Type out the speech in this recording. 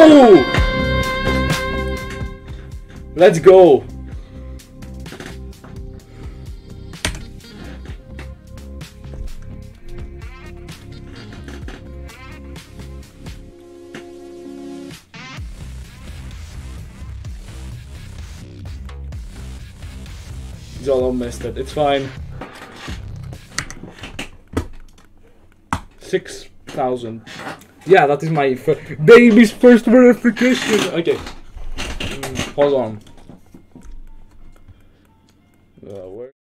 No! Let's go. Y'all missed it. It's fine. 6,000. Yeah, that is my baby's first verification. Okay. Hold on. Where?